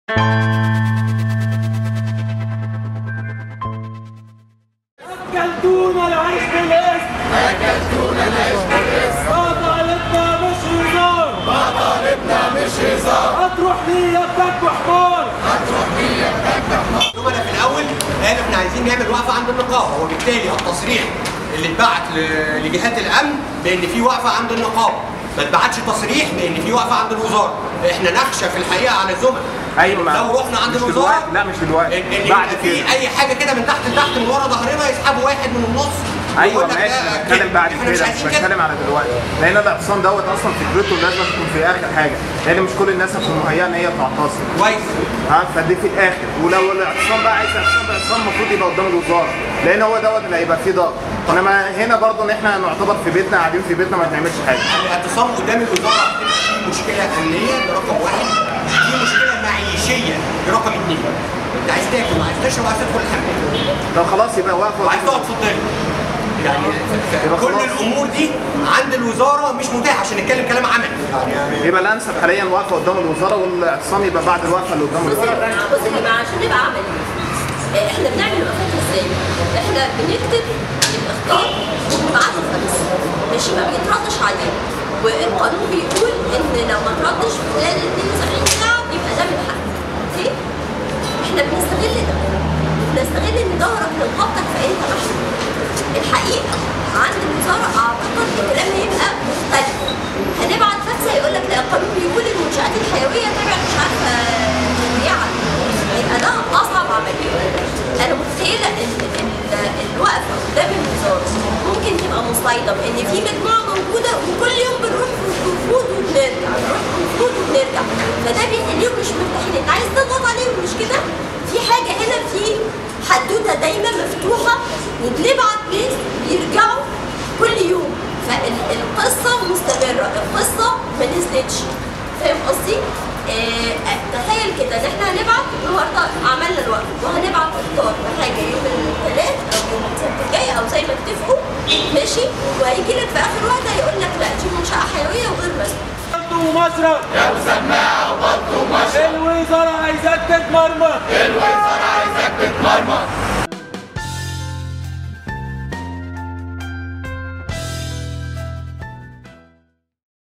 أكلتونا العيش بالاسم، أكلتونا العيش بالاسم، ما طالبنا مش هزار، ما طالبنا مش هزار، هتروح ليا بجد وحمار، هتروح ليا بجد وحمار. الزملاء في الأول قالوا إحنا عايزين نعمل وقفة عند النقابة، وبالتالي التصريح اللي اتبعت لجهات الأمن بإن في وقفة عند النقابة، ما اتبعتش تصريح بإن في وقفة عند الوزارة، إحنا نخشى في الحقيقة على الزملاء. ايوه لو رحنا عند الوزاره لا مش دلوقتي بعد في اي حاجه كده من تحت لتحت من ورا ظهرنا يسحبوا واحد من النص. ايوه ماشي، بتكلم بعد كده مش بتكلم على دلوقتي، لان الاعتصام دوت اصلا فكرته لازم تكون في اخر حاجه، لان مش كل الناس هتكون مهيئه ان هي تعتصم كويس. فدي في الاخر، ولو الاعتصام بقى عايز اعتصام المفروض يبقى قدام الوزاره، لان هو دوت اللي هيبقى فيه ضغط، انما هنا برضه ان احنا نعتبر في بيتنا قاعدين في بيتنا ما بنعملش حاجه. الاعتصام قدام الوزاره في مشكله امنيه ده رقم واحد، في مشكله معيشيه دي رقم اثنين. انت عايز تاكل وعايز تشرب وعايز تدخل الحمام. طب خلاص يبقى واقف وعايز تقعد في الظل. يعني كل الامور دي عند الوزاره مش متاحه عشان نتكلم كلام عملي. يبقى الانسب حاليا واقفه قدام الوزاره، والاعتصام يبقى بعد الوقفه اللي قدام الوزاره. بص يا جماعه عشان نبقى عملي، احنا بنعمل وقفات ازاي؟ احنا بنكتب الاخطار ونبعته فاكس، ماشي، ما بيتردش عليه، والقانون بيقول ان لو ما تردش في خلال 72 ساعه يبقى ده من حقك. اوكي؟ احنا بنستغل ده، بنستغل ان ظهرك لنقابتك فانت محمود. الحقيقه عند الوزاره اعتقد الكلام هيبقى مختلف، هنبعت فاكس هيقول لك لا القانون بيقول المنشات الحيويه تابع مش عارفه يعني، يبقى ده اصعب عمليه. انا متخيله ان الوقفه قدام الوزاره ممكن تبقى مصايده بان في مجموعه موجوده وكل يوم بنروح نفوض وبنرجع، نروح نفوض وبنرجع، فده بيخليهم مش مرتاحين. انت عايز تضغط عليهم مش كده؟ في حاجه هنا، في حدوته دايما مفتوحه وبنبعت ناس بيرجعوا كل يوم، فالقصه مستمره، القصه ما نزلتش. فاهم قصدي؟ تخيل كده ان احنا هنبعت النهارده عملنا الوقت وهنبعت اختار بحاجه يوم الثلاث او يوم السبت الجاي او زي ما اتفقوا، ماشي، وهيجي لك في اخر وقت هيقول لك لا دي منشاه حيويه وغير مسموح. بلط ومشرب يا مسماعه وبلط ومشرب، الوزاره عايزاك تتمرمط، الوزاره عايزاك تتمرمط.